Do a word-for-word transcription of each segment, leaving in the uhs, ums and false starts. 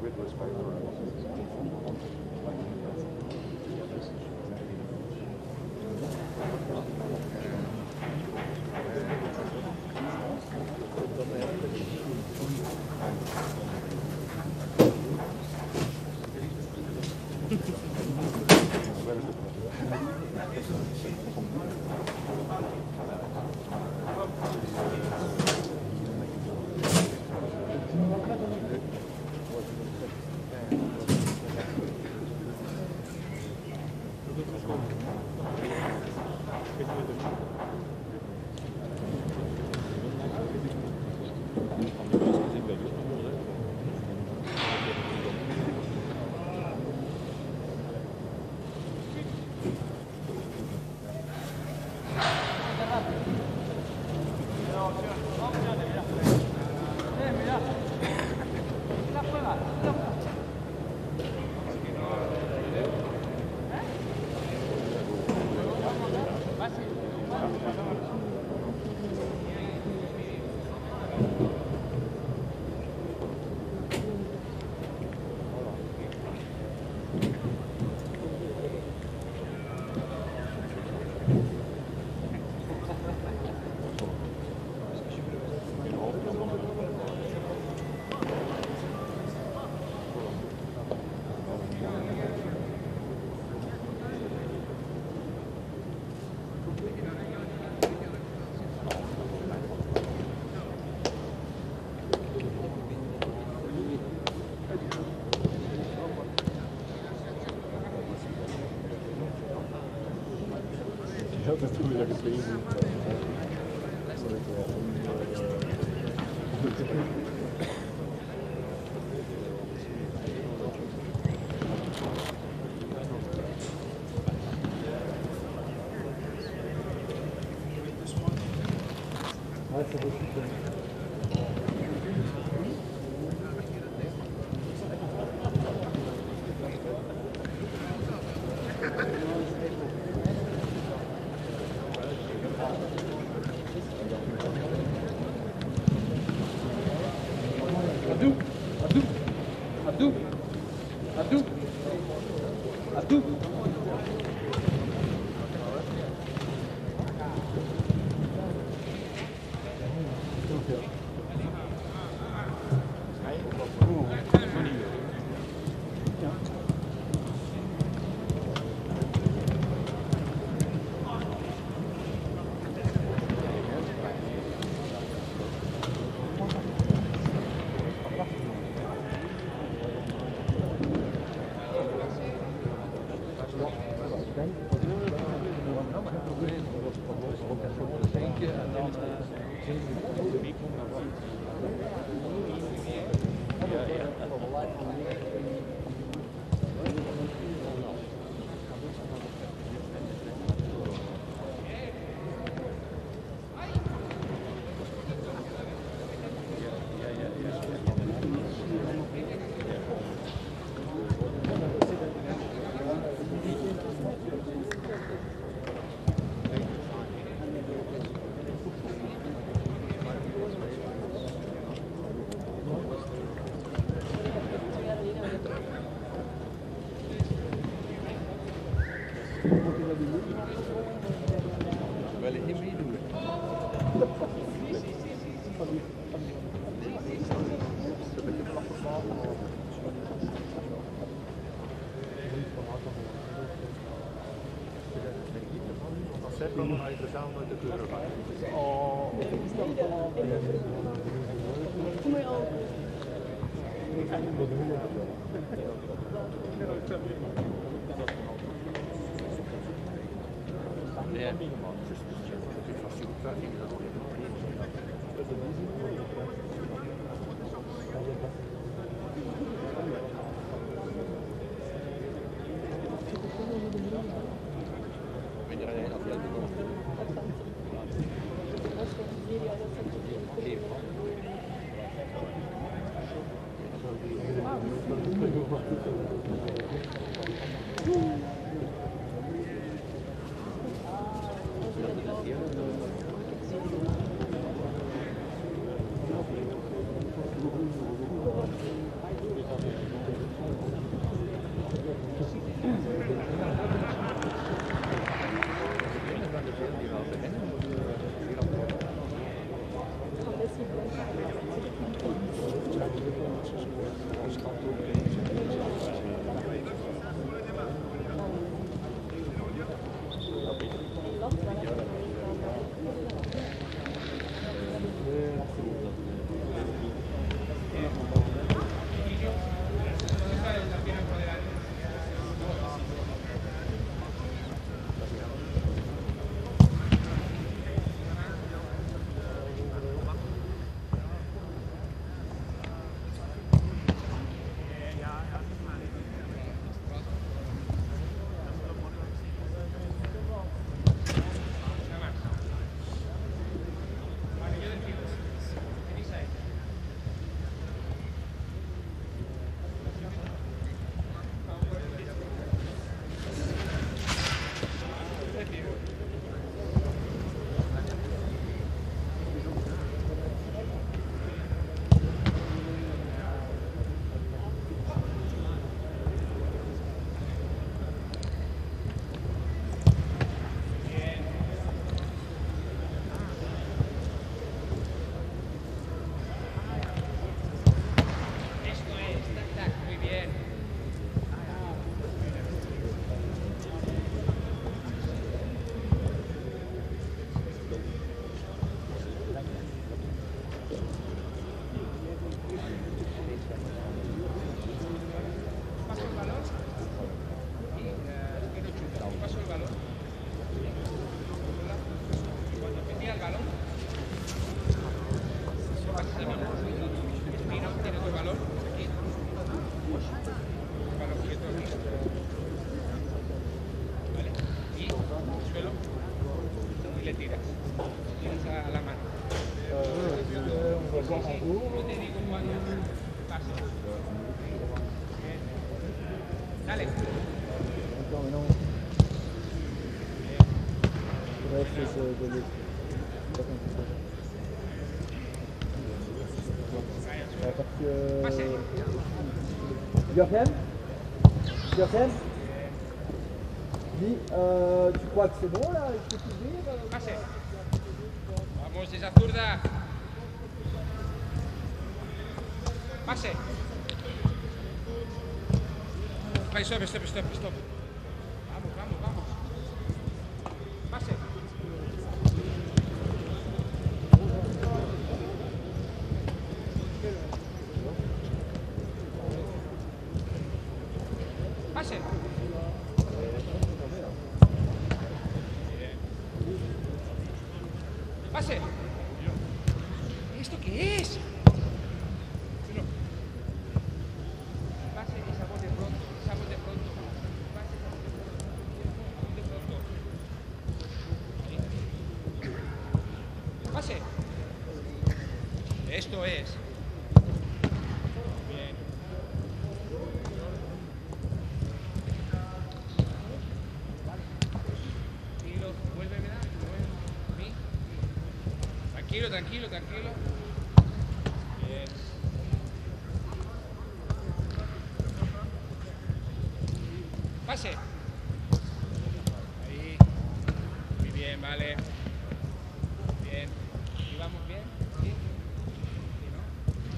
habe das früher gelesen. Dan ga je er samen met de kleuren bij. Oh. Kom je al? Ja. encore en haut. Dale. Attends, mais non. Bref, c'est de l'autre. Parce que... Joachim Joachim Dis, euh, tu crois que c'est bon là? Il faut t'ouvrir euh, Pase. Vamos, esa zurda. Pase. Vale, stop, stop, stop, stop. Vamos, vamos, vamos. Pase. Pase. Pase. ¿Esto qué es? Pase y sabor de pronto, sabor de pronto. Pase, sabor de pronto. Pase. Esto es. Bien. Tranquilo, vuelve, ¿verdad? Vuelve. Tranquilo, tranquilo, tranquilo. Bien. Pase. Ahí. Muy bien, vale. Bien. ¿Y vamos bien? ¿Sí? ¿Sí, no?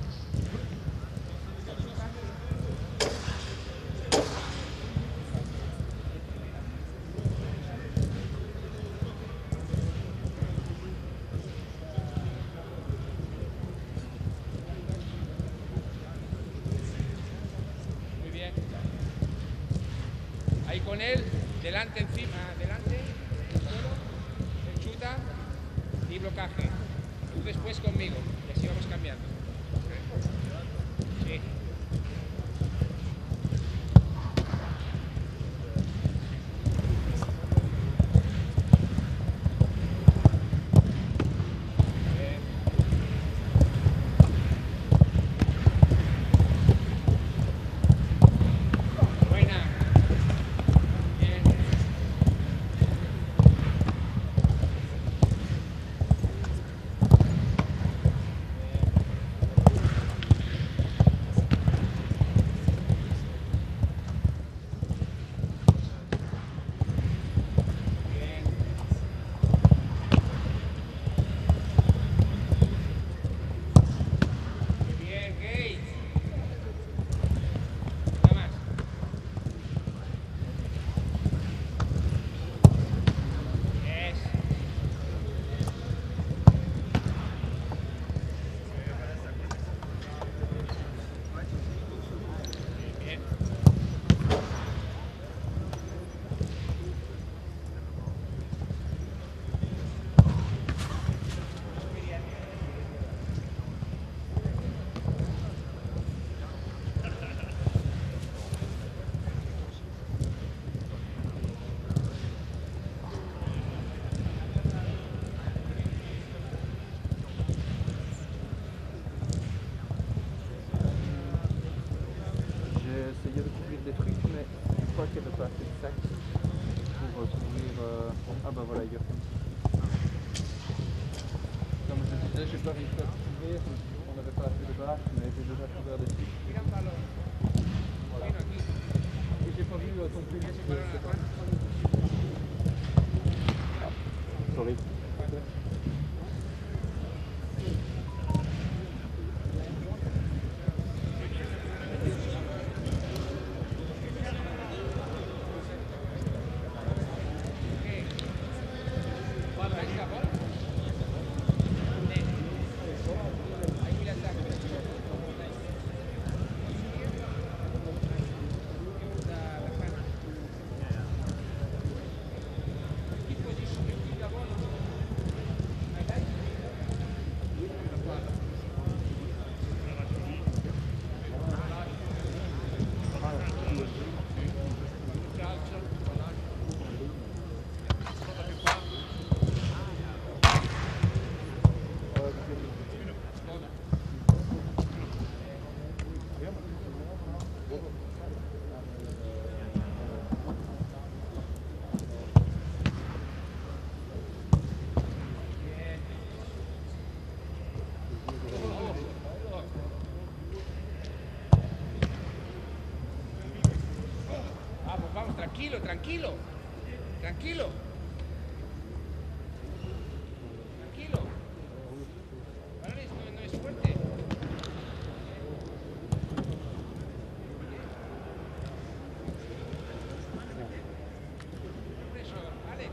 Muy bien. Ahí con él, delante, encima, delante, suelo, chuta y blocaje. Tú después conmigo, y así vamos cambiando. Sí. Bien. Buena. Bien. Bien. Muy bien, Gates. Nada más. Yes. Bien. J'ai essayé de couvrir des trucs, mais je crois qu'il n'y avait pas assez de sacs pour euh, couvrir. Euh... Ah bah voilà, il y a comme Comme je disais, j'ai pas réussi à tout couvrir, on n'avait pas assez de bâches, mais j'ai déjà couvert des trucs. Voilà. Et j'ai pas vu euh, ton plus vite. Sorry. Tranquilo, tranquilo. Tranquilo. Tranquilo. Balones no, no es fuerte. Eso, Alex.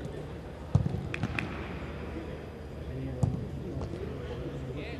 Bien.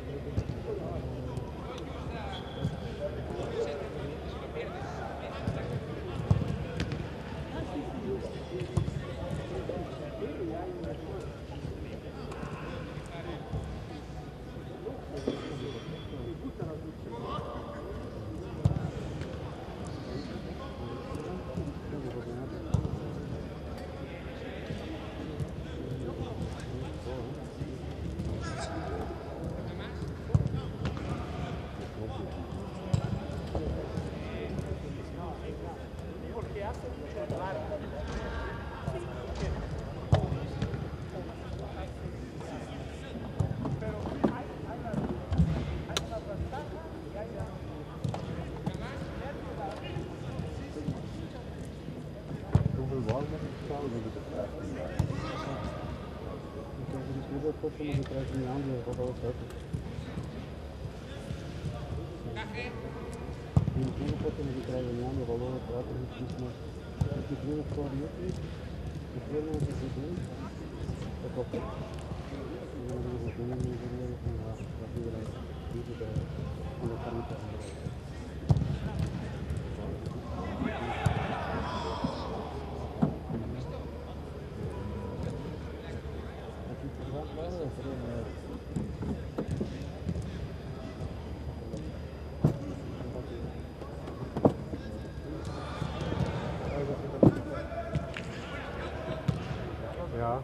Ja.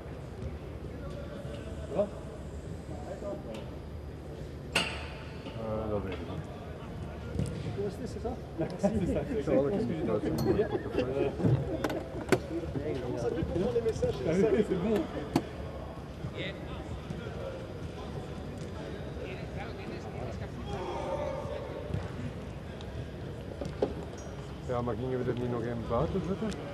Wat? Uh, dat weet ik niet. Hoe is het, is dat? Ik zal wel even Bien. Claro, tienes, tienes que Ja, maar gingen we er niet nog even buiten zetten?